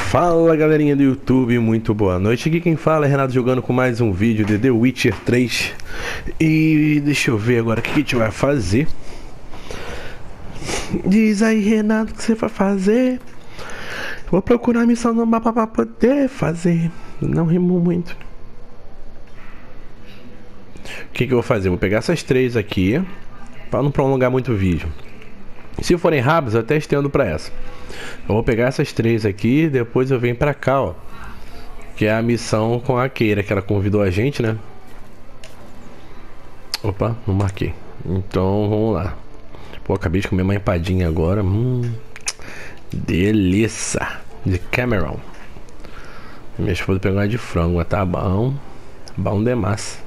Fala galerinha do YouTube, muito boa noite. Aqui quem fala é Renato jogando com mais um vídeo de The Witcher 3. E deixa eu ver agora o que a gente vai fazer. Diz aí, Renato, o que você vai fazer? Vou procurar a missão no mapa pra poder fazer. Não rimo muito. O que eu vou fazer? Vou pegar essas três aqui para não prolongar muito o vídeo. Se forem rápidos, eu até estendo pra essa. Eu vou pegar essas três aqui e depois eu venho pra cá, ó. Que é a missão com a Keira, que ela convidou a gente, né? Opa, não marquei. Então, vamos lá. Pô, acabei de comer uma empadinha agora. Delícia. De Cameron. Minha esposa pegou uma de frango, mas tá bom. Bom demais.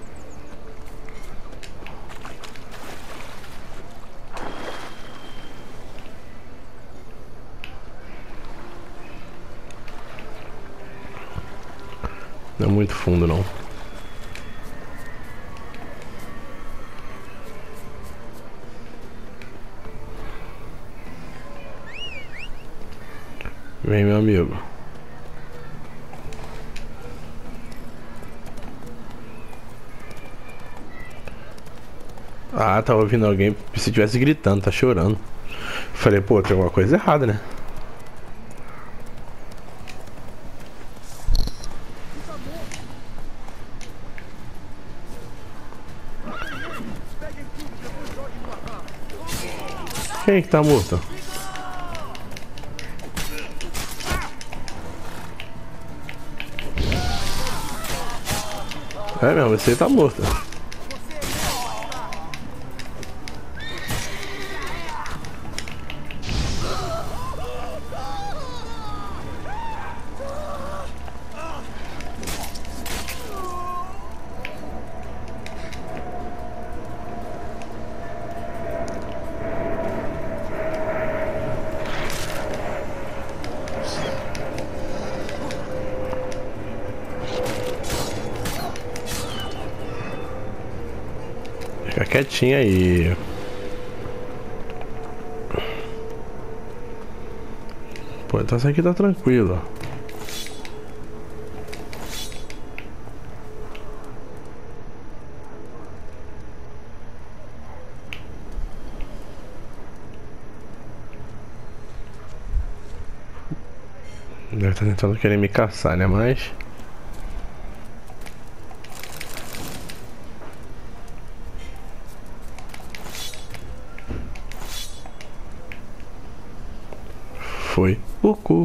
Não é muito fundo não. Vem, meu amigo. Ah, tá ouvindo alguém. Se tivesse gritando, tá chorando. Falei, pô, tem alguma coisa errada, né? Quem é que tá morto? É mesmo, você tá morto. Fica quietinho aí. Pô, então essa aqui tá tranquilo. Deve estar tentando querer me caçar, né? Mas... foi o cu.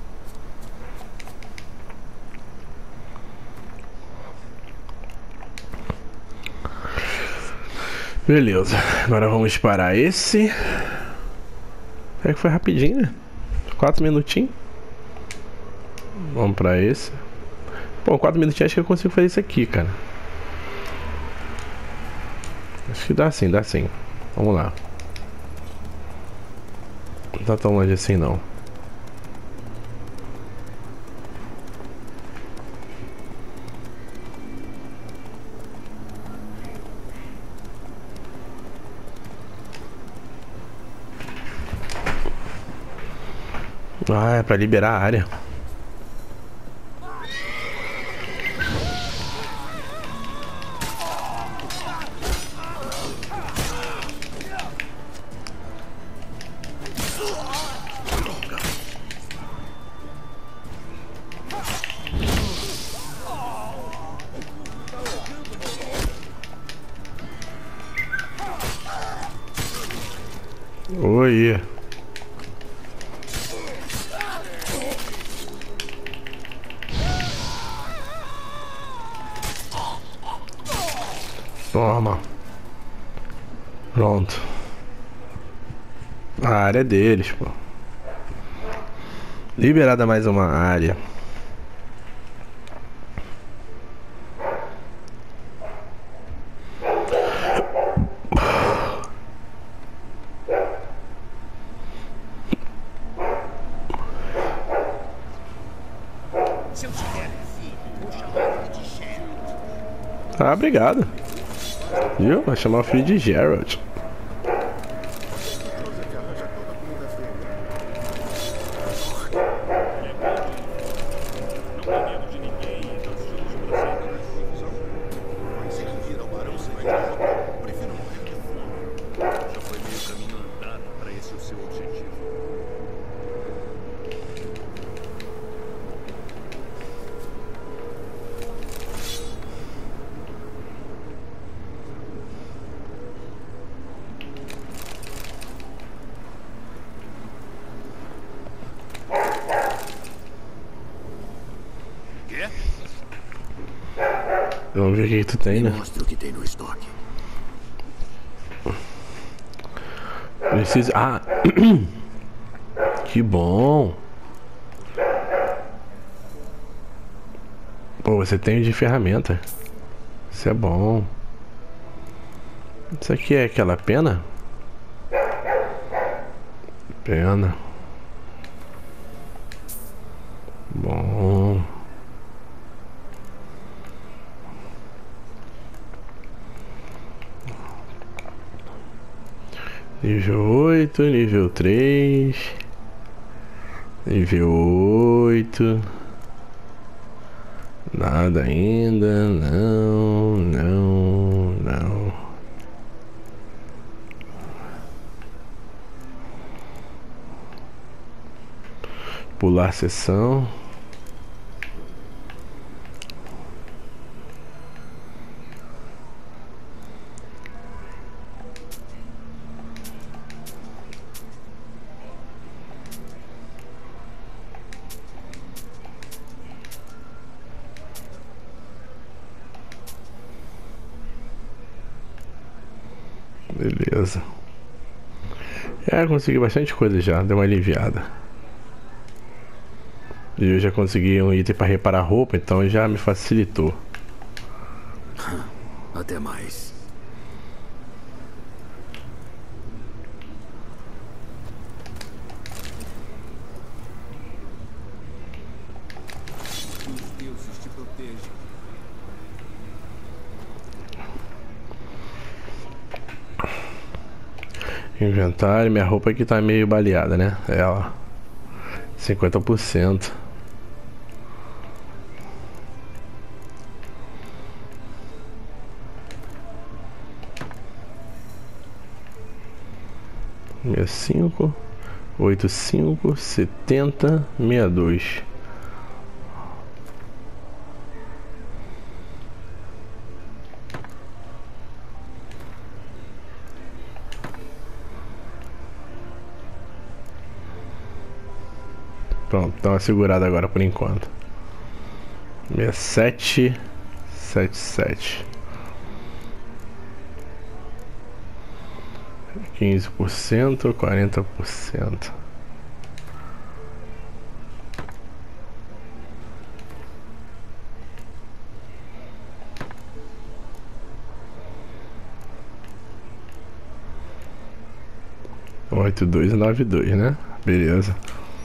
Beleza, agora vamos parar esse. É que foi rapidinho, né? 4 minutinhos. Vamos pra esse. Bom, 4 minutinhos acho que eu consigo fazer isso aqui, cara. Acho que dá sim, dá sim. Vamos lá. Não tá tão longe assim não. Ah, é pra liberar a área. Oi. Toma. Pronto. A área é deles, pô. Liberada mais uma área. Se eu tiver um filho, vou chamar ele de Geralt. Ah, obrigado. Viu? Vai chamar o filho de Geralt. Vamos ver o que tu tem, né? Mostra o que tem no estoque. Precisa... Ah! Que bom! Pô, você tem de ferramenta. Isso é bom. Isso aqui é aquela pena? Pena. Bom. Nível 8, nível 3. Nível 8. Nada ainda. Não, não, não. Pular sessão. Beleza. Consegui bastante coisa já, deu uma aliviada. E eu já consegui um item para reparar roupa, então já me facilitou. Até mais. Que os deuses te protejam. Inventário, minha roupa aqui tá meio baleada, né? Ela 50%. Meia 5, 85, 70, 62. Pronto, dá uma segurada agora por enquanto. 67, 77. 15%, 40%. Oito, 2 e 9, 2, né? Beleza.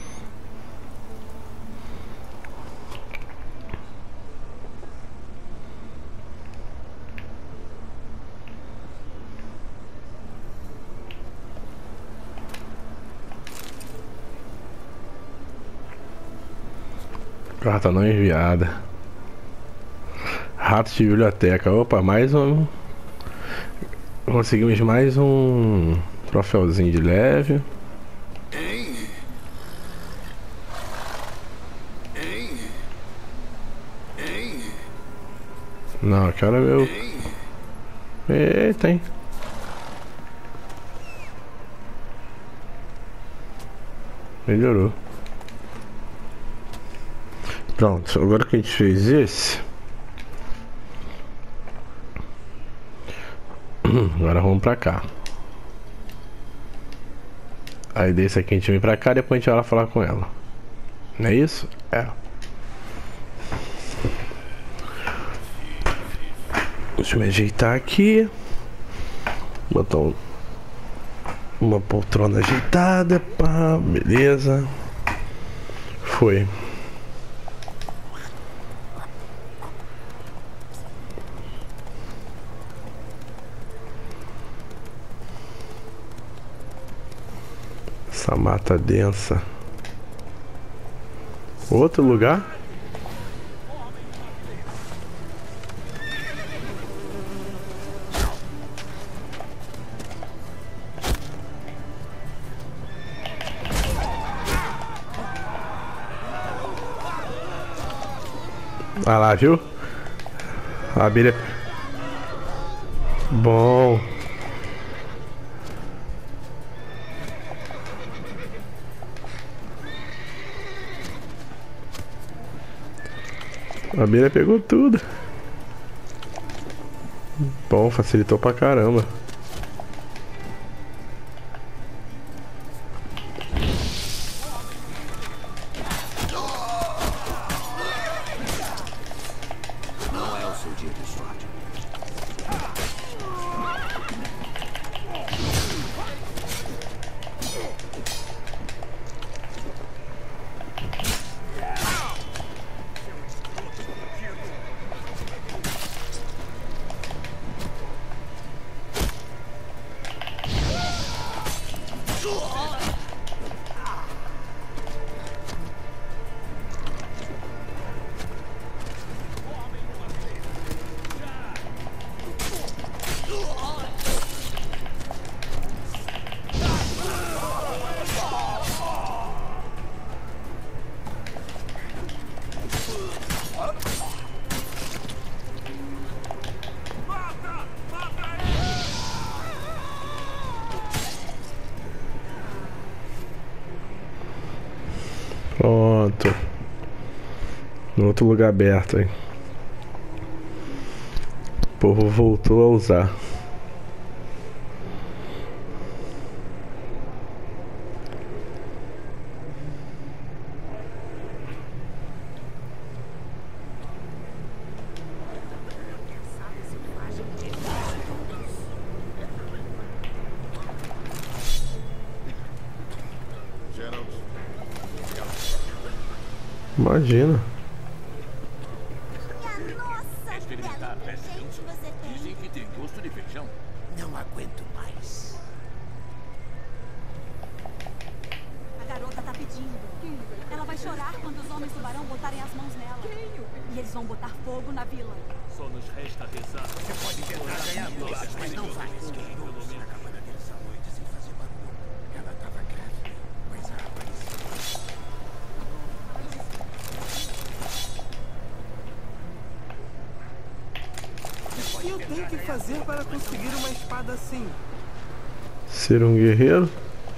Carta não enviada. Ratos de biblioteca. Opa, mais um. Conseguimos mais um troféuzinho de leve. Hein? Hein? Hein? Não, eu quero ver o. Hein? Eita, hein? Melhorou. Pronto, agora que a gente fez esse. Agora vamos pra cá. Aí desse aqui a gente vem pra cá e depois a gente vai lá falar com ela. Não é isso? É. Deixa eu me ajeitar aqui. Botar uma poltrona ajeitada. Pá, beleza. Foi. Essa mata densa. Outro lugar? Ah lá, viu? A abelha. Bom. A abelha pegou tudo. Bom, facilitou pra caramba. Não é o seu dia de sorte. Pronto. No outro lugar aberto, hein? O povo voltou a usar. Imagina. Minha nossa, Experimentar belo pés de gente você tem. Dizem que tem gosto de feijão. Não aguento mais. A garota tá pedindo. Ela vai chorar quando os homens do barão botarem as mãos nela. E eles vão botar fogo na vila. Só nos resta rezar. Você pode tentar ganhar todas, mas não vai. Na cabana deles à noite sem fazer barulho. Ela estava grávida, mas apareceu. O que eu tenho que fazer para conseguir uma espada assim? Ser um guerreiro.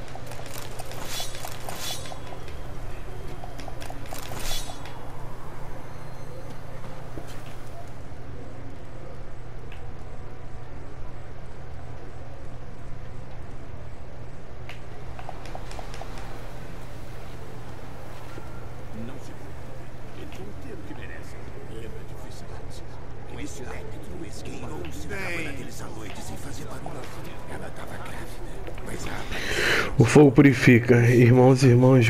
Não se preocupe. Eles vão ter o que merecem. Lembra de Fiscante. Com esse espectro esgueirou-se na cabana deles à noite sem fazer barulho. Ela estava grávida, mas apareceu. O fogo purifica. Irmãos e irmãs,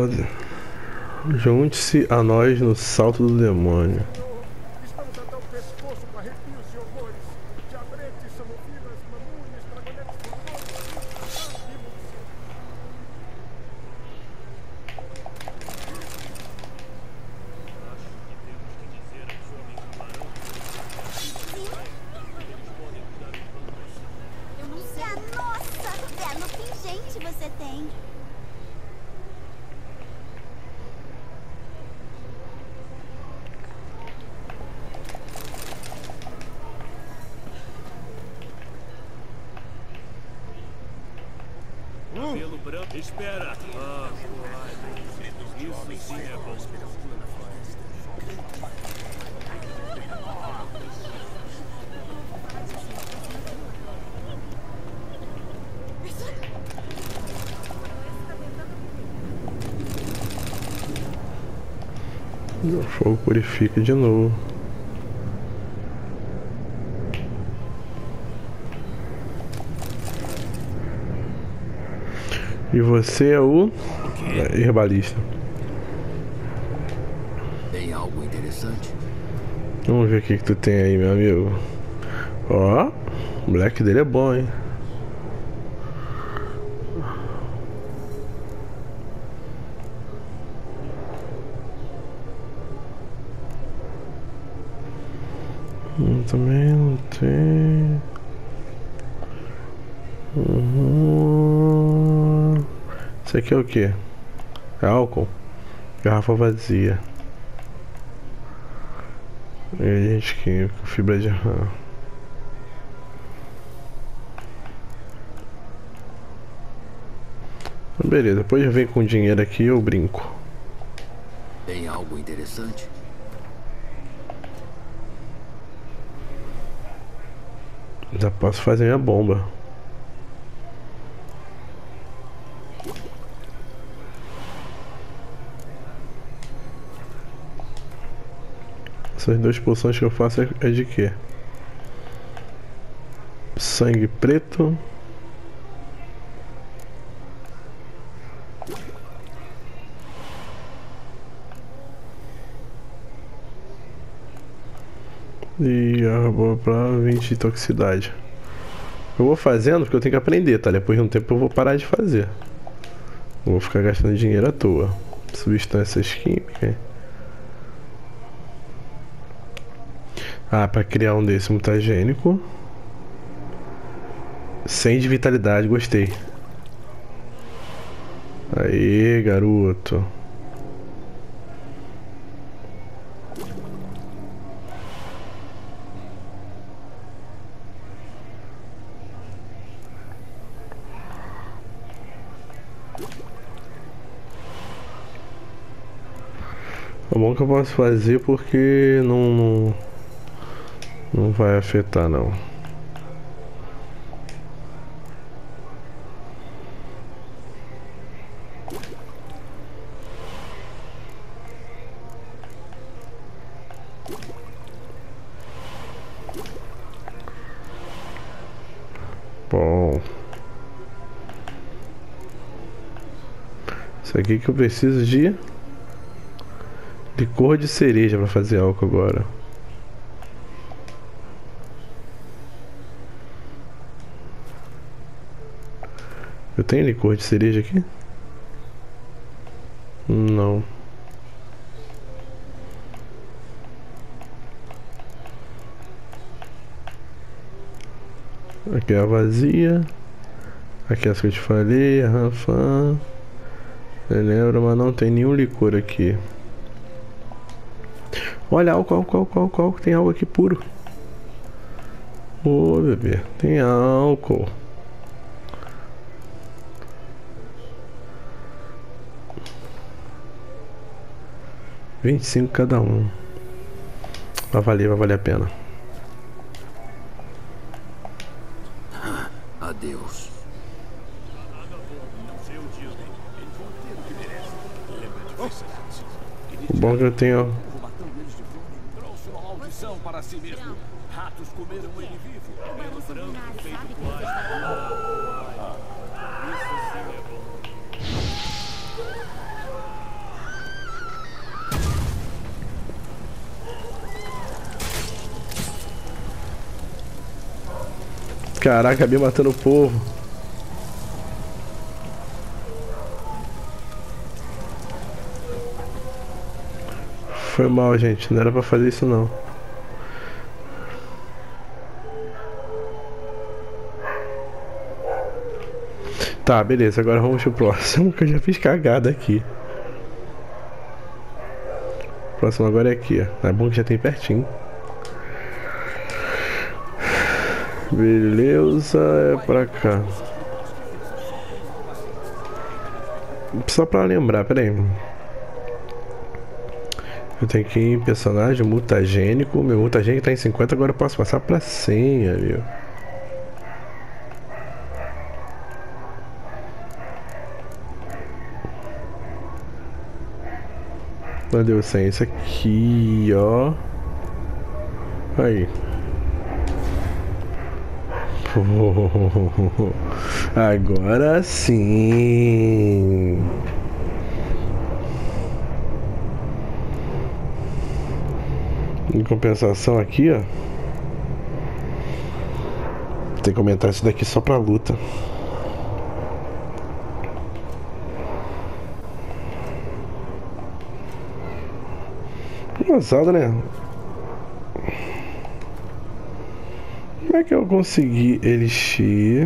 junte-se a nós no salto do demônio. Estamos até o pescoço com arrepios e horrores. Diabretes, samovilas, mamunes, dragonetes furiosos. Eu não sei. Minha nossa, belo pingente você tem. Pelo branco. Espera. Isso sim é bom. O fogo purifica de novo. E você é o herbalista. Tem algo interessante? Vamos ver o que tu tem aí, meu amigo. Ó, o black dele é bom, hein? Também não tem. Isso aqui é o que? É álcool? Garrafa vazia. Agente químico, fibra de rã. Beleza, depois vem com dinheiro aqui eu brinco. Tem algo interessante? Já posso fazer minha bomba. Essas duas poções que eu faço é de quê? Sangue preto. E arroba pra 20 de toxicidade. Eu vou fazendo porque eu tenho que aprender, tá? Depois de um tempo eu vou parar de fazer. Não vou ficar gastando dinheiro à toa. Substâncias químicas. Ah, pra criar um desse mutagênico. 100 de vitalidade, gostei. Aê, garoto. É bom que eu posso fazer porque não vai afetar não. Bom. Isso aqui que eu preciso de licor de cereja para fazer álcool agora. Eu tenho licor de cereja aqui? Não. Aqui é a vazia. Aqui é as que eu te falei, a Ranfan. Eu lembro, mas não tem nenhum licor aqui. Olha, álcool, tem algo aqui puro. Ô, bebê, tem álcool. $25 cada um. Vai valer a pena. Adeus. O bom que eu tenho. Trouxe uma maldição para si mesmo. Ratos comeram ele vivo. Vamos combinar, sabe que você está... Caraca, acabei matando o povo. Foi mal, gente. Não era pra fazer isso, não. Tá, beleza. Agora vamos pro próximo, que eu já fiz cagada aqui. O próximo agora é aqui, ó. É bom que já tem pertinho. Beleza, é pra cá. Só pra lembrar, pera aí. Eu tenho que ir em personagem mutagênico. Meu mutagênico tá em 50, agora eu posso passar pra 100, viu? Não deu 100, esse aqui, ó. Aí. Agora sim. Em compensação aqui, ó. Tem que aumentar isso daqui só pra luta. Engraçado, né? Como é que eu consegui elixir?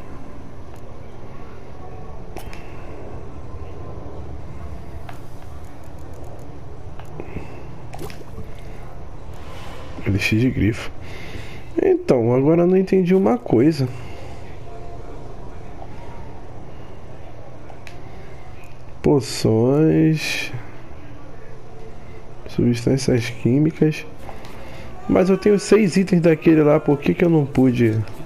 Elixir de grifo. Então, agora eu não entendi uma coisa. Poções, substâncias químicas. Mas eu tenho 6 itens daquele lá, por que que eu não pude?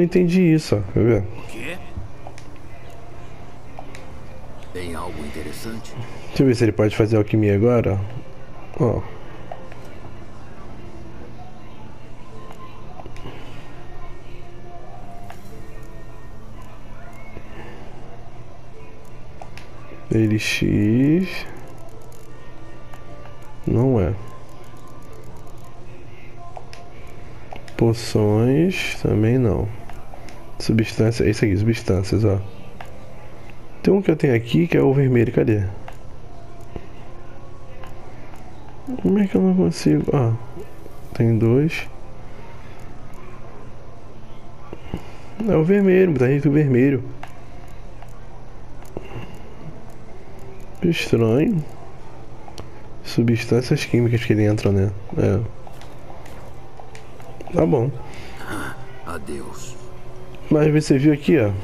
entendi isso, ó. Quer ver? Quê? Tem algo interessante? Deixa eu ver se ele pode fazer alquimia agora. Ó. Elix. Não é. Poções. Também não. Substância. É isso aqui, substâncias, ó. Tem um que eu tenho aqui que é o vermelho. Cadê? Como é que eu não consigo? Ó. Tem dois. É o vermelho. Tá escrito vermelho. Estranho. Substâncias químicas que entram, né? É. Tá bom. Adeus. Mas você viu aqui, ó.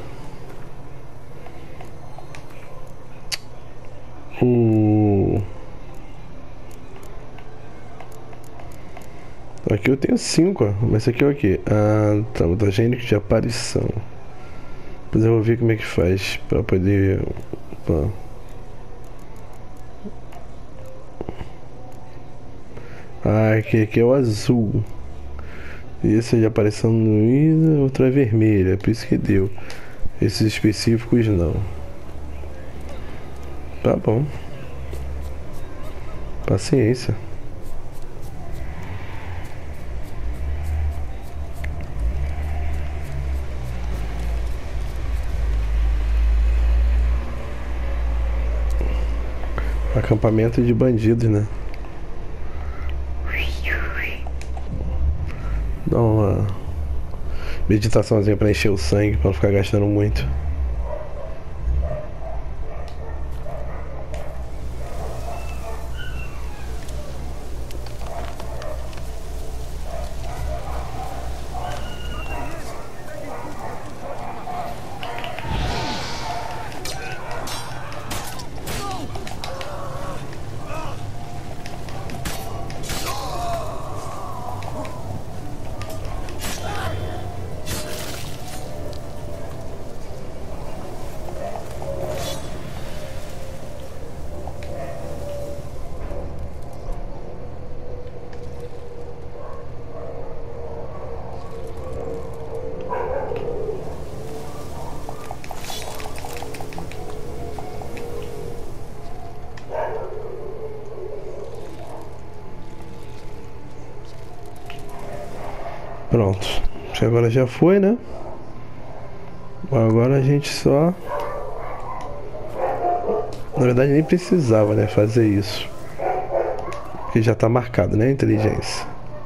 Aqui eu tenho 5, ó. Mas esse aqui é o quê? Ah, tá. Mutagênico de aparição. Depois eu vou ver como é que faz pra poder... Opa. Ah, aqui é o azul. Esse é de aparição no outro é vermelho. É por isso que deu. Esses específicos não. Tá bom. Paciência. Acampamento de bandidos, né? Dá uma meditaçãozinha pra encher o sangue, pra não ficar gastando muito. Pronto. Agora já foi, né? Agora a gente só... Na verdade nem precisava, né, fazer isso. Porque já tá marcado, né, a inteligência.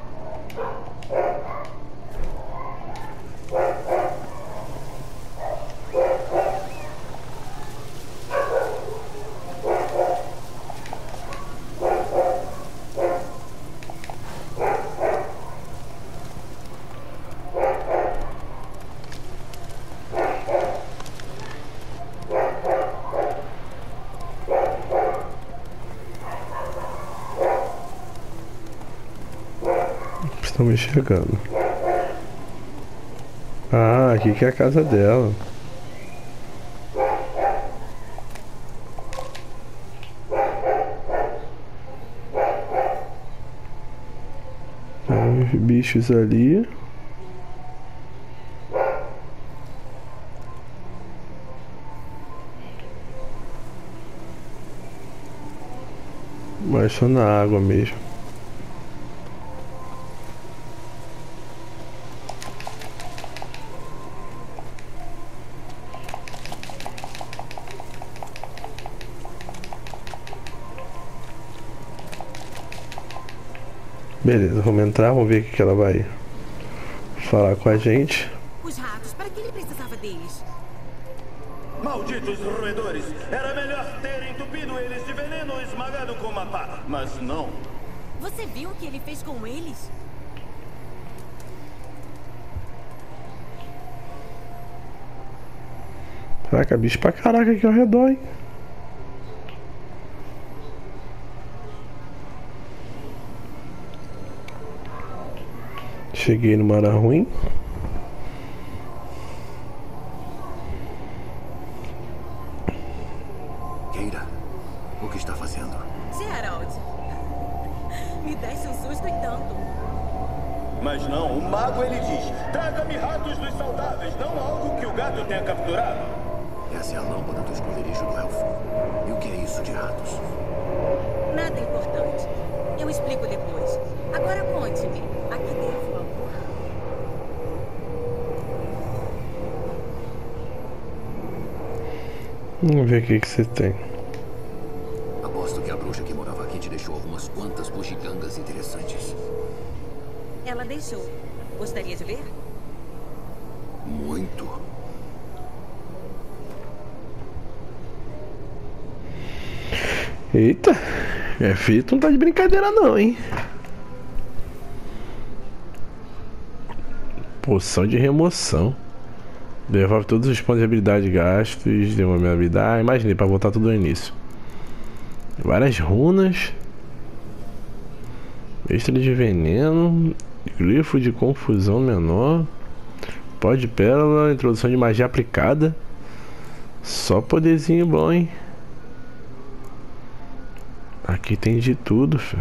Estamos chegando. Ah, aqui que é a casa dela. Tem uns bichos ali. Mas só na água mesmo. Beleza, vamos entrar, vamos ver o que ela vai falar com a gente. Os ratos, para que ele precisava deles? Malditos roedores! Era melhor ter entupido eles de veneno ou esmagado com uma pá. Mas não. Você viu o que ele fez com eles? Caraca, bicho pra caraca aqui ao redor, hein? Cheguei no Mar Ruim. Mas não, o mago ele diz: traga-me ratos dos saudáveis, não algo que o gato tenha capturado. Essa é a lâmpada do esconderijo do elfo. E o que é isso de ratos? Nada importante. Eu explico depois. Agora conte-me. A que devo amor? Vamos ver o que você tem. Aposto que a bruxa que morava aqui te deixou algumas quantas bugigangas interessantes. Ela deixou. Gostaria de ver? Muito. Eita, feito não tá de brincadeira não, hein? Poção de remoção. Devolve todos os pontos de habilidade gastos. Devolve a habilidade. Imaginei, pra voltar tudo no início. Várias runas. Extra de veneno. Glifo de confusão menor. Pó de pérola. Introdução de magia aplicada. Só poderzinho bom, hein? Aqui tem de tudo, filho.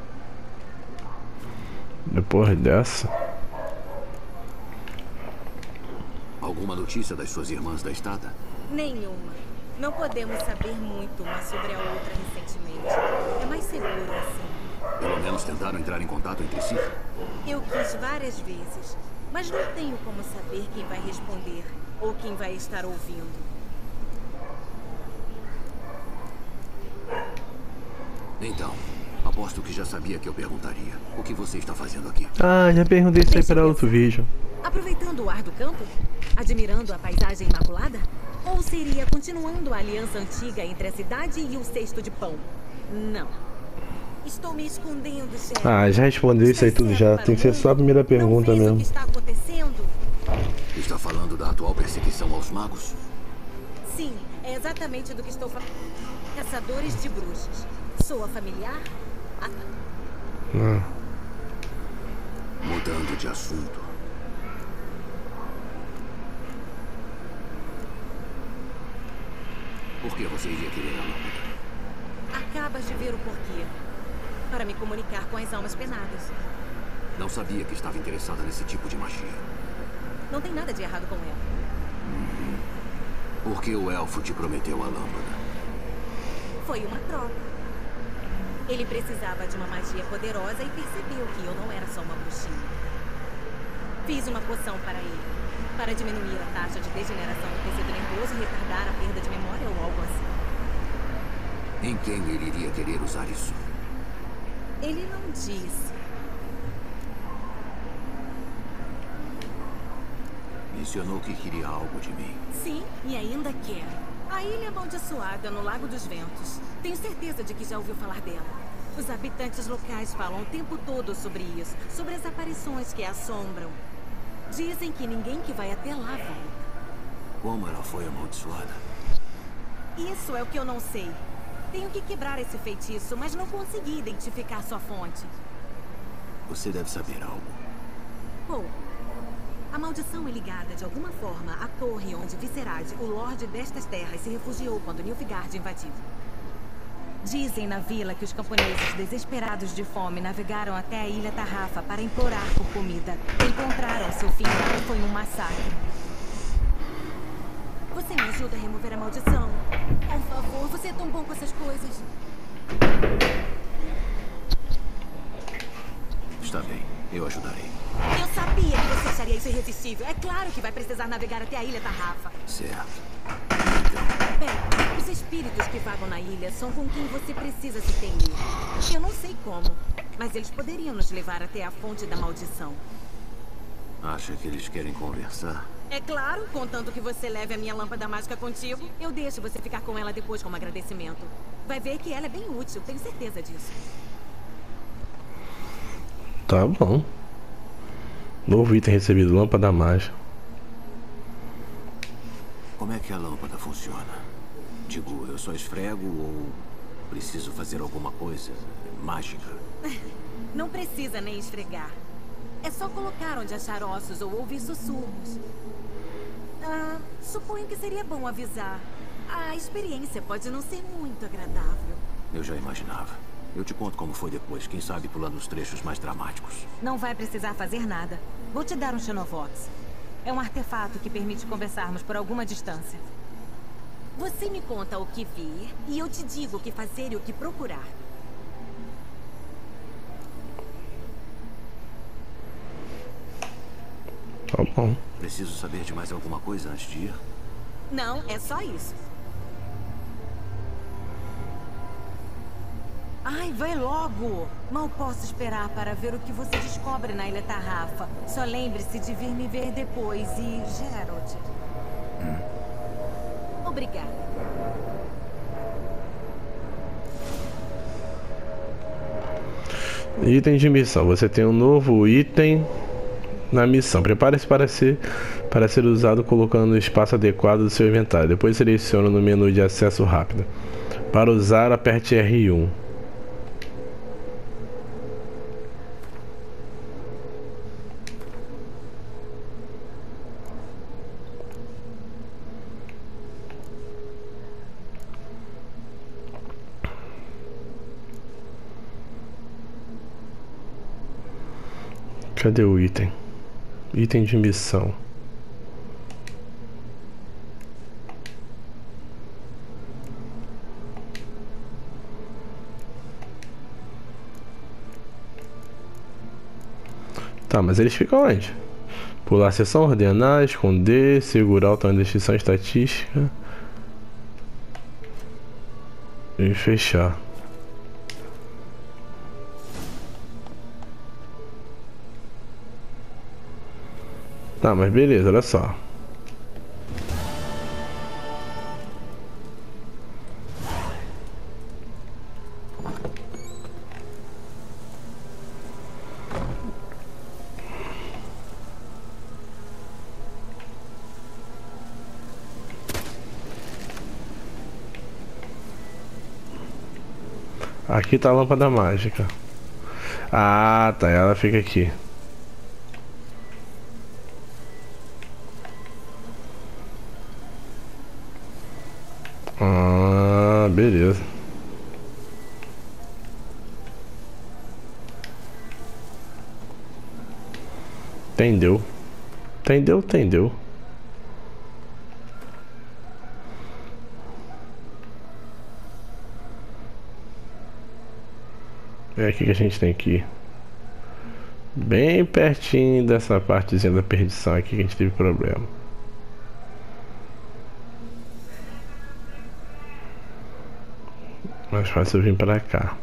Depois dessa. Alguma notícia das suas irmãs da estada? Nenhuma. Não podemos saber muito uma sobre a outra recentemente. É mais seguro assim. Pelo menos tentaram entrar em contato entre si? Eu quis várias vezes, mas não tenho como saber quem vai responder ou quem vai estar ouvindo. Então, aposto que já sabia que eu perguntaria. O que você está fazendo aqui? Ah, já perguntei isso aí para outro vídeo. Aproveitando o ar do campo? Admirando a paisagem imaculada? Ou seria continuando a aliança antiga entre a cidade e o cesto de pão? Não. Estou me escondendo, chefe. Ah, já respondeu isso aí tudo já. Tem que ser só a primeira pergunta não mesmo. O que está acontecendo? Está falando da atual perseguição aos magos? Sim, é exatamente do que estou falando. Caçadores de bruxas. Soa familiar? Ah, tá. Mudando de assunto. Por que você iria querer a lâmpada? Acabas de ver o porquê. Para me comunicar com as almas penadas. Não sabia que estava interessada nesse tipo de magia. Não tem nada de errado com ela. Por que o elfo te prometeu a lâmpada? Foi uma troca. Ele precisava de uma magia poderosa e percebeu que eu não era só uma bruxinha. Fiz uma poção para ele, para diminuir a taxa de degeneração do tecido nervoso e retardar a perda de memória ou algo assim. Em quem ele iria querer usar isso? Ele não disse. Mencionou que queria algo de mim. Sim, e ainda quer. A ilha amaldiçoada no Lago dos Ventos. Tenho certeza de que já ouviu falar dela. Os habitantes locais falam o tempo todo sobre isso, sobre as aparições que a assombram. Dizem que ninguém que vai até lá volta. Como ela foi amaldiçoada? Isso é o que eu não sei. Tenho que quebrar esse feitiço, mas não consegui identificar sua fonte. Você deve saber algo. Pouco. A maldição é ligada, de alguma forma, à torre onde Viscerad, o Lorde destas terras, se refugiou quando Nilfgaard invadiu. Dizem na vila que os camponeses, desesperados de fome, navegaram até a Ilha Tarrafa para implorar por comida. Encontraram seu fim e foi um massacre. Você me ajuda a remover a maldição? Por favor, você é tão bom com essas coisas. Está bem, eu ajudarei. Eu sabia que você acharia isso irresistível. É claro que vai precisar navegar até a Ilha Tarrafa. Certo. Bem, os espíritos que vagam na ilha são com quem você precisa se temer. Eu não sei como, mas eles poderiam nos levar até a fonte da maldição. Acha que eles querem conversar? É claro, contanto que você leve a minha lâmpada mágica contigo. Eu deixo você ficar com ela depois como agradecimento. Vai ver que ela é bem útil, tenho certeza disso. Tá bom. Novo item recebido, lâmpada mágica. Como é que a lâmpada funciona? Digo, eu só esfrego ou preciso fazer alguma coisa mágica? Não precisa nem esfregar. É só colocar onde achar ossos ou ouvir sussurros. Suponho que seria bom avisar. A experiência pode não ser muito agradável. Eu já imaginava. Eu te conto como foi depois, quem sabe pulando os trechos mais dramáticos. Não vai precisar fazer nada. Vou te dar um Xenovox. É um artefato que permite conversarmos por alguma distância. Você me conta o que vir e eu te digo o que fazer e o que procurar. Tá bom. Preciso saber de mais alguma coisa antes de ir? Não, é só isso. Ai, vai logo! Mal posso esperar para ver o que você descobre na Ilha Tarrafa. Só lembre-se de vir me ver depois e... Gerald... Obrigada. Item de missão. Você tem um novo item na missão. Prepare-se para ser usado colocando no espaço adequado do seu inventário. Depois selecione no menu de acesso rápido. Para usar, aperte R1. Cadê o item? Item de missão. Tá, mas eles ficam onde? Pular a seção, ordenar, esconder, segurar o tamanho da descrição estatística e fechar. Tá, mas beleza, olha só. Aqui tá a lâmpada mágica. Ah, tá, ela fica aqui. Ah, beleza. Entendeu. Entendeu. É aqui que a gente tem que ir. Bem pertinho dessa partezinha da perdição aqui que a gente teve problema. Mais fácil eu vir pra cá.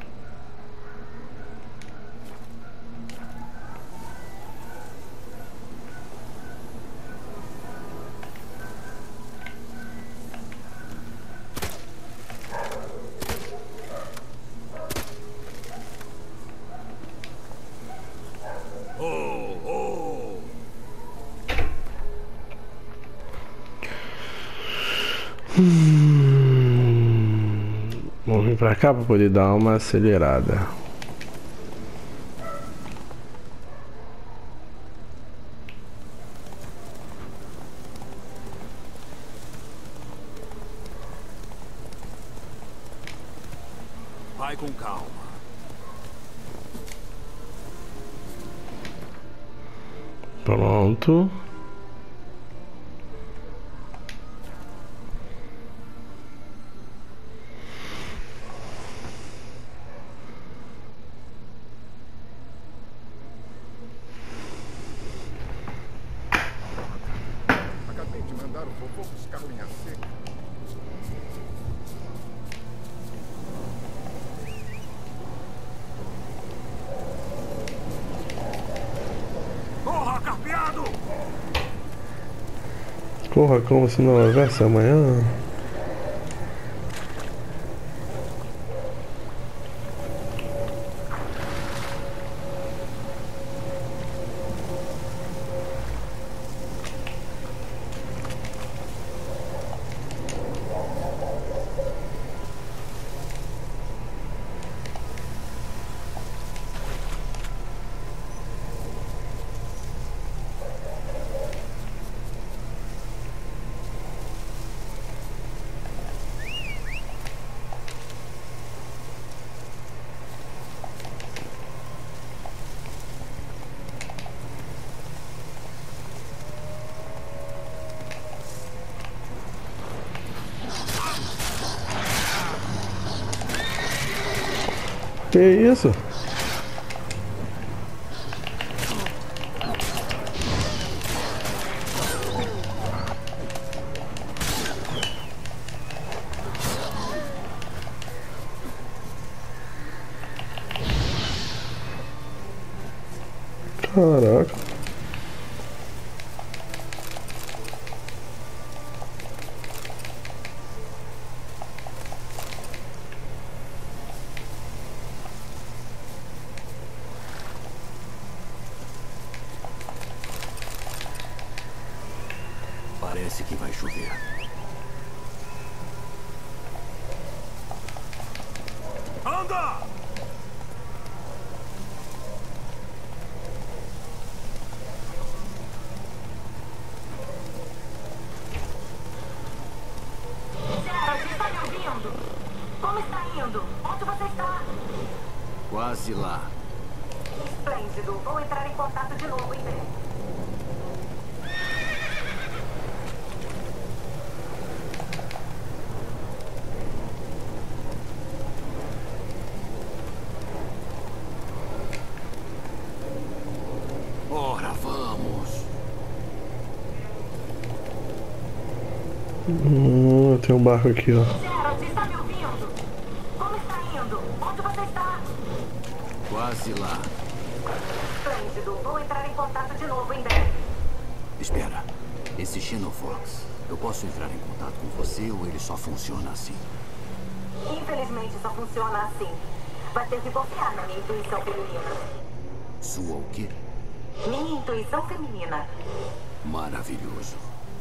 Vamos vir pra cá pra poder dar uma acelerada. Vai com calma. Pronto. Acabei de mandar o vovô buscar linha seca. Corra, carpeado! Porra, como se não houvesse amanhã? Que isso? Caraca. Parece que vai chover. Anda! Está me ouvindo? Como está indo? Onde você está? Quase lá. Esplêndido. Vou entrar em contato de novo em breve. Ora, vamos. Tem um barco aqui, ó. Geralt, está me ouvindo? Como está indo? Onde você está? Quase lá. Esplêndido. Vou entrar em contato de novo em breve. Espera. Esse Xenofox, eu posso entrar em contato com você ou ele só funciona assim? Infelizmente só funciona assim. Vai ter que confiar na minha intuição feminina. Sua o quê? Minha intuição feminina. Maravilhoso.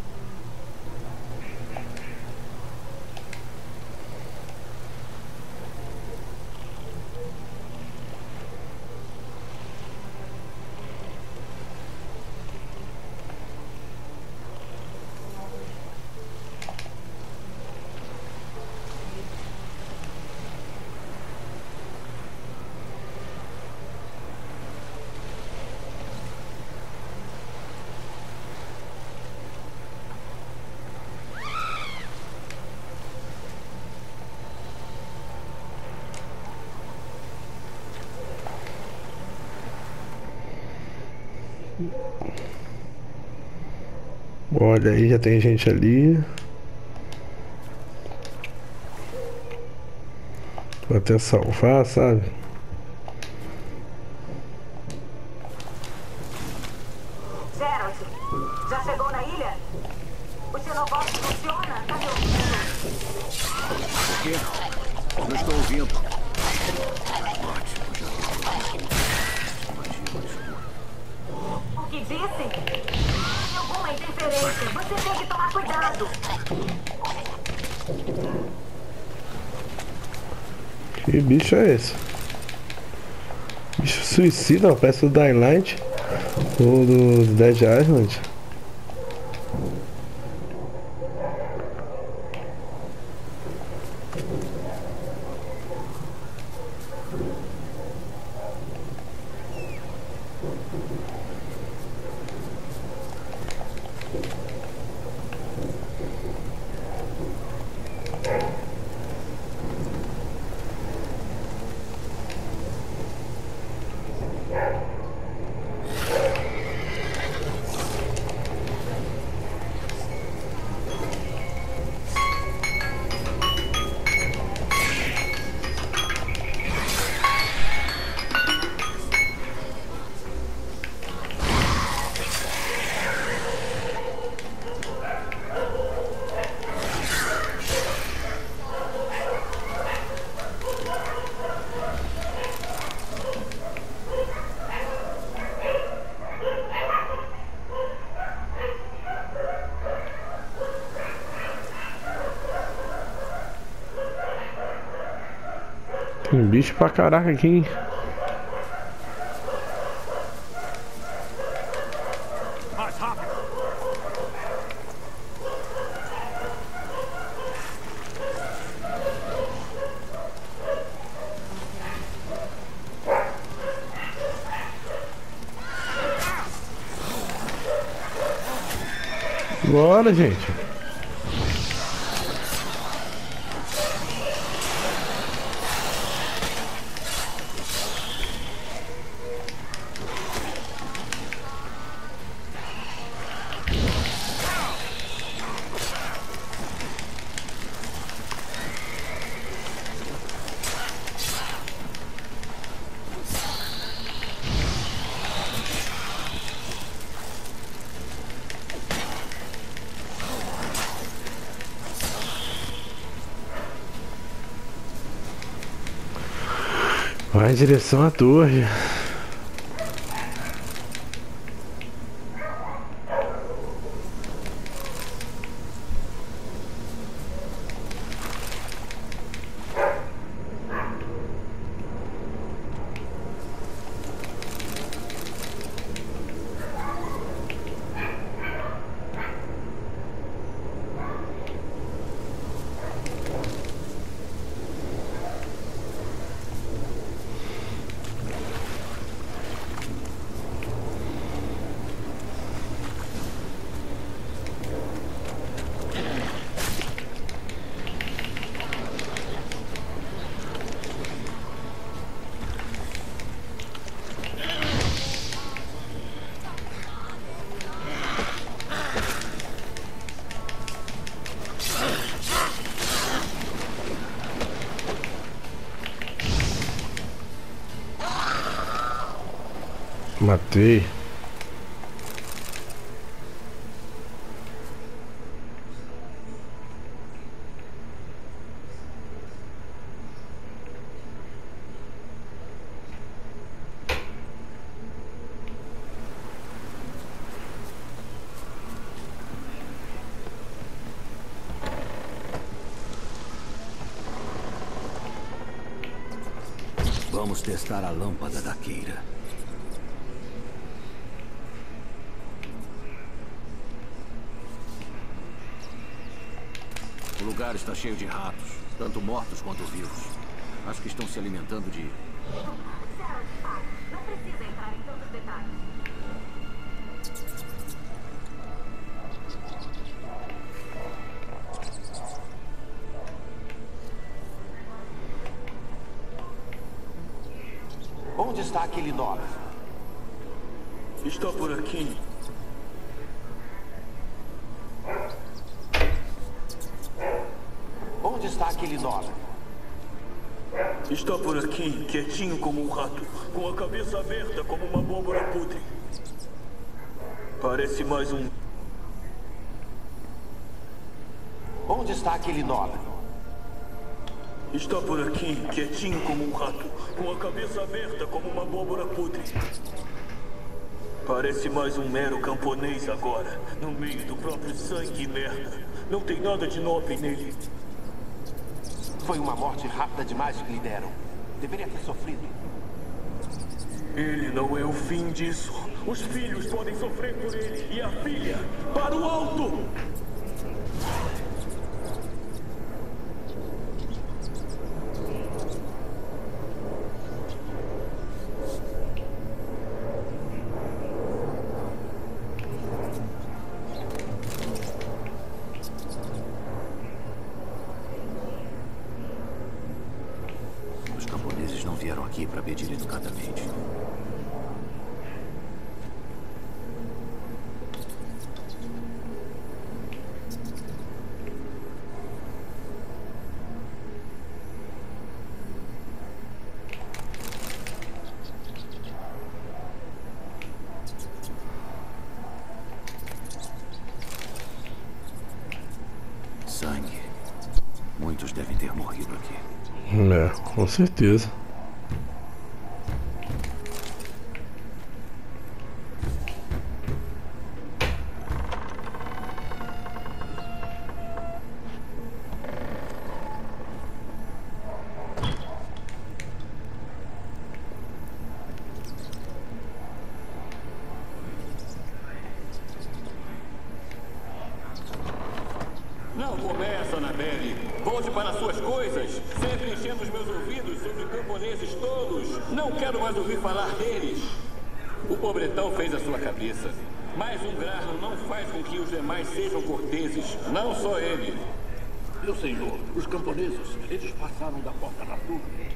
Olha aí, já tem gente ali. Vou até salvar, sabe? Geralt, já chegou na ilha? O Xenofox funciona? Tá me ouvindo? O quê? Não estou ouvindo. Ótimo, já O que disse? Tem alguma interferência. Você tem que tomar cuidado. Que bicho é esse? Bicho suicida, ó, parece do Dying Light ou do Dead Island. Tem bicho pra caraca aqui, hein? Mais rápido! Bora, gente. Vai em direção à torre. Matei. Vamos testar a lâmpada da Keira. O lugar está cheio de ratos, tanto mortos quanto vivos. Acho que estão se alimentando de... Não precisa entrar em tantos detalhes. Onde está aquele Nora? Está por aqui. Onde está aquele Nora? Está por aqui, quietinho como um rato, com a cabeça aberta como uma abóbora podre. Parece mais um... Onde está aquele Nora? Está por aqui, quietinho como um rato, com a cabeça aberta como uma abóbora podre. Parece mais um mero camponês agora, no meio do próprio sangue e merda. Não tem nada de nobre nele. Foi uma morte rápida demais que lhe deram. Deveria ter sofrido. Ele não é o fim disso. Os filhos podem sofrer por ele. E a filha, para o alto! Os camponeses não vieram aqui para pedir educadamente. Sangue. Muitos devem ter morrido aqui. É, com certeza. Não começa, Annabelle. Volte para suas coisas. Sempre enchendo os meus ouvidos sobre camponeses todos. Não quero mais ouvir falar deles. O pobretão fez a sua cabeça. Mas um Graham não faz com que os demais sejam corteses. Não só ele. Meu senhor, os camponeses, eles passaram da porta da torre.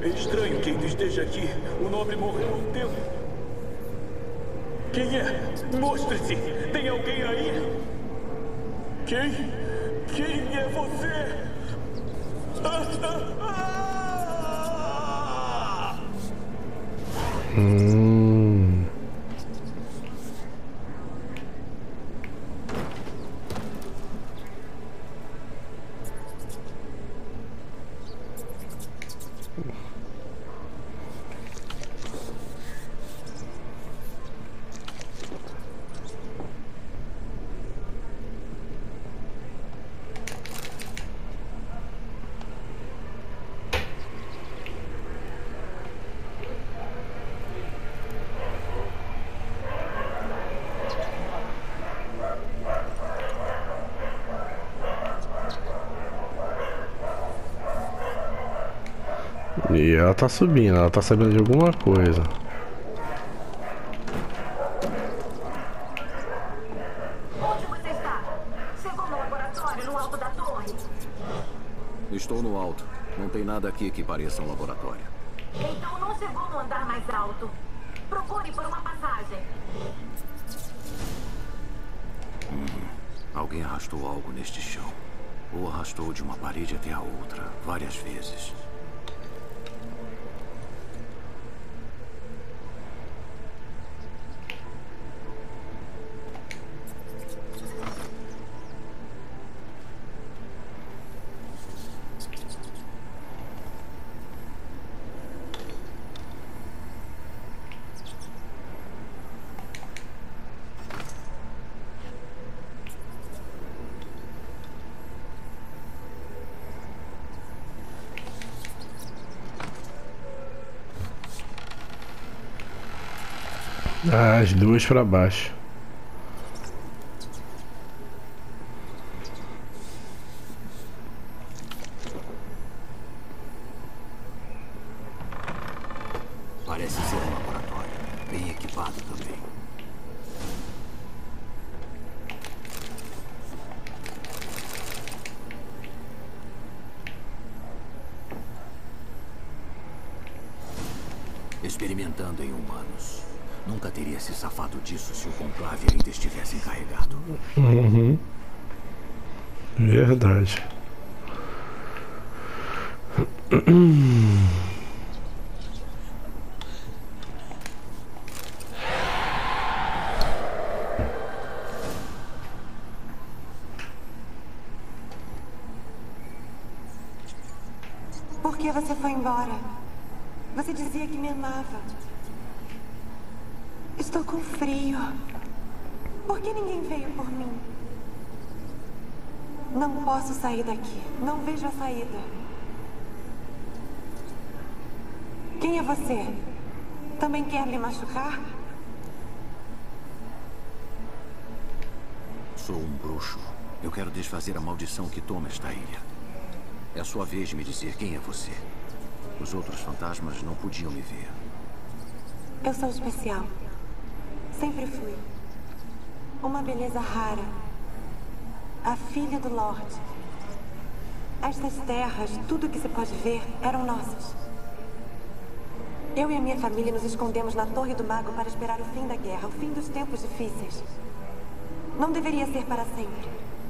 É estranho que ainda esteja aqui. O nobre morreu há um tempo. Quem é? Mostre-se! Tem alguém aí? Quem? Quem é você? E ela tá subindo, ela tá sabendo de alguma coisa. Onde você está? Chegou no laboratório, no alto da torre. Estou no alto. Não tem nada aqui que pareça um laboratório. Então não chegou no andar mais alto. Procure por uma passagem. Alguém arrastou algo neste chão. Ou arrastou de uma parede até a outra, várias vezes. As duas pra baixo. Parece ser um laboratório. Bem equipado também. Experimentando em humanos. Nunca teria se safado disso se o conclave ainda estivesse encarregado. Uhum. Verdade. Por que você foi embora? Você dizia que me amava. Estou com frio. Por que ninguém veio por mim? Não posso sair daqui. Não vejo a saída. Quem é você? Também quer me machucar? Sou um bruxo. Eu quero desfazer a maldição que toma esta ilha. É a sua vez de me dizer quem é você. Os outros fantasmas não podiam me ver. Eu sou especial. Sempre fui. Uma beleza rara. A filha do Lorde. Estas terras, tudo que se pode ver, eram nossas. Eu e a minha família nos escondemos na Torre do Mago para esperar o fim da guerra, o fim dos tempos difíceis. Não deveria ser para sempre.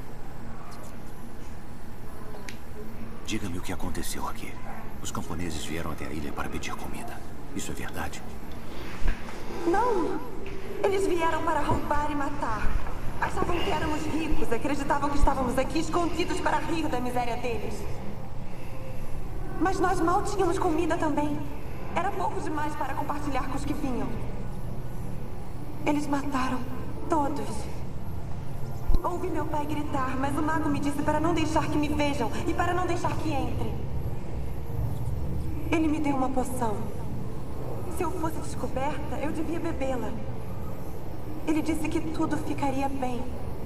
Diga-me o que aconteceu aqui. Os camponeses vieram até a ilha para pedir comida. Isso é verdade? Não! Eles vieram para roubar e matar. Achavam que éramos ricos, acreditavam que estávamos aqui escondidos para rir da miséria deles. Mas nós mal tínhamos comida também. Era pouco demais para compartilhar com os que vinham. Eles mataram todos. Ouvi meu pai gritar, mas o mago me disse para não deixar que me vejam e para não deixar que entrem. Ele me deu uma poção. Se eu fosse descoberta, eu devia bebê-la. Ele disse que tudo ficaria bem.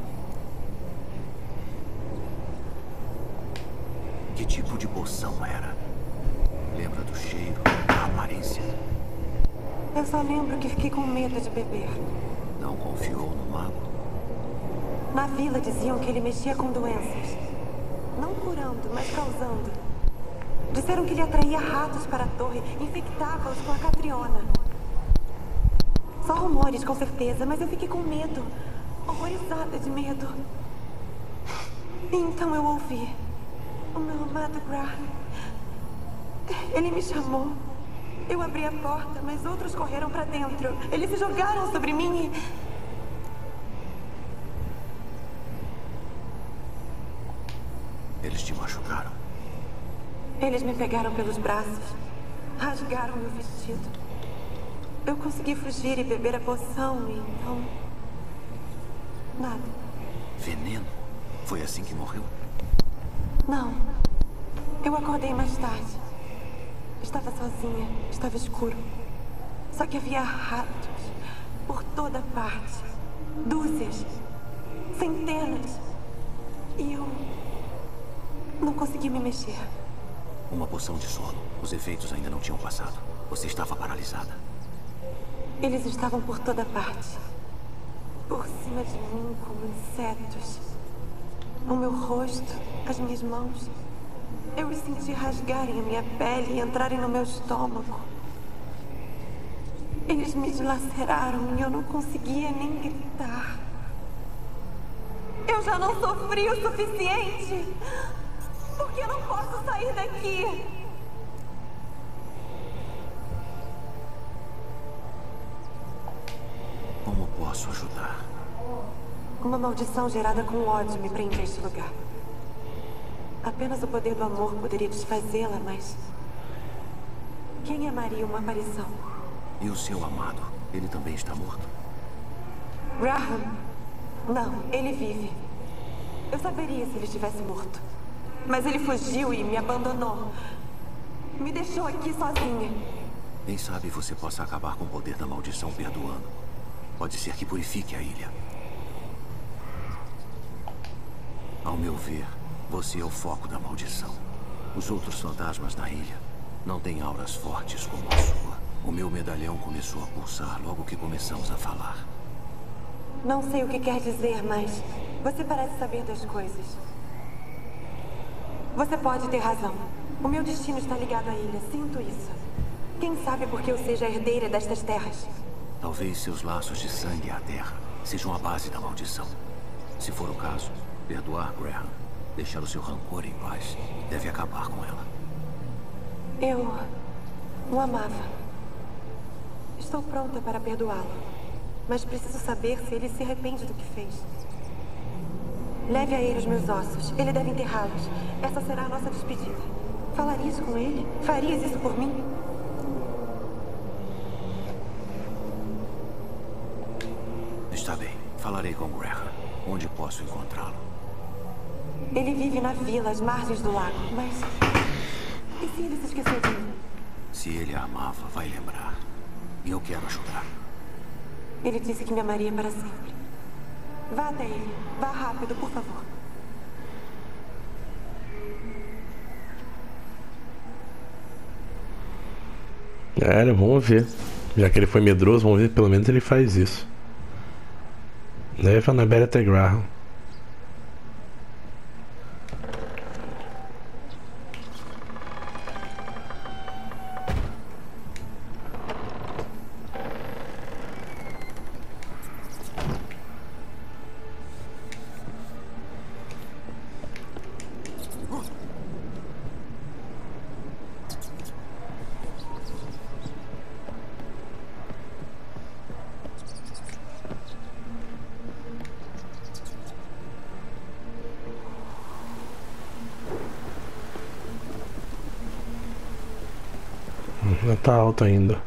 Que tipo de poção era? Lembra do cheiro, da aparência? Eu só lembro que fiquei com medo de beber. Não confiou no mago? Na vila diziam que ele mexia com doenças. Não curando, mas causando. Disseram que ele atraía ratos para a torre, infectava-os com a Catriona. Só rumores, com certeza, mas eu fiquei com medo. Horrorizada de medo. E então eu ouvi o meu amado Graham. Ele me chamou. Eu abri a porta, mas outros correram para dentro. Eles se jogaram sobre mim e... Eles te machucaram? Eles me pegaram pelos braços. Rasgaram meu vestido. Eu consegui fugir e beber a poção e então... nada. Veneno? Foi assim que morreu? Não. Eu acordei mais tarde. Estava sozinha. Estava escuro. Só que havia ratos por toda parte. Dúzias. Centenas. E eu... não consegui me mexer. Uma poção de sono. Os efeitos ainda não tinham passado. Você estava paralisada. Eles estavam por toda parte. Por cima de mim, como insetos. O meu rosto, as minhas mãos. Eu os senti rasgarem a minha pele e entrarem no meu estômago. Eles me dilaceraram e eu não conseguia nem gritar. Eu já não sofri o suficiente. Por que eu não posso sair daqui? Como posso ajudar? Uma maldição gerada com ódio me prende a este lugar. Apenas o poder do amor poderia desfazê-la, mas... quem amaria uma aparição? E o seu amado? Ele também está morto? Graham? Não, ele vive. Eu saberia se ele estivesse morto. Mas ele fugiu e me abandonou. Me deixou aqui sozinha. Quem sabe você possa acabar com o poder da maldição perdoando. Pode ser que purifique a ilha. Ao meu ver, você é o foco da maldição. Os outros fantasmas da ilha não têm auras fortes como a sua. O meu medalhão começou a pulsar logo que começamos a falar. Não sei o que quer dizer, mas você parece saber das coisas. Você pode ter razão. O meu destino está ligado à ilha, sinto isso. Quem sabe por que eu seja a herdeira destas terras? Talvez seus laços de sangue à terra sejam a base da maldição. Se for o caso, perdoar Graham, deixar o seu rancor em paz, deve acabar com ela. Eu o amava. Estou pronta para perdoá-lo. Mas preciso saber se ele se arrepende do que fez. Leve a ele os meus ossos. Ele deve enterrá-los. Essa será a nossa despedida. Falarias com ele? Farias isso por mim? Está bem. Falarei com Graham. Onde posso encontrá-lo? Ele vive na vila, às margens do lago. Mas... e se ele se esqueceu de mim? Se ele a amava, vai lembrar. E eu quero ajudar. Ele disse que me amaria para sempre. Vá até ele. Vá rápido, por favor. Vamos ver. Já que ele foi medroso, vamos ver se pelo menos ele faz isso. Leva na Beretta Graham. Ainda tá alto ainda.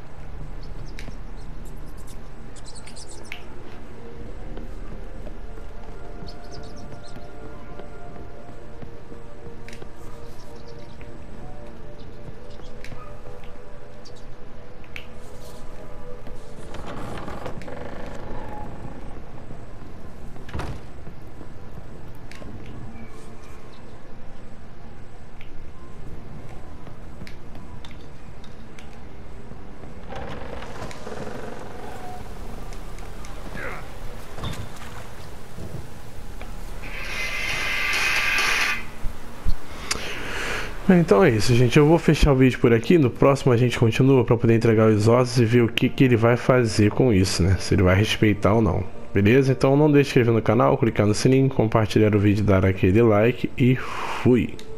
Então é isso, gente. Eu vou fechar o vídeo por aqui. No próximo a gente continua para poder entregar os ossos e ver o que ele vai fazer com isso, né? Se ele vai respeitar ou não. Beleza? Então não deixe de se inscrever no canal, clicar no sininho, compartilhar o vídeo, dar aquele like e fui!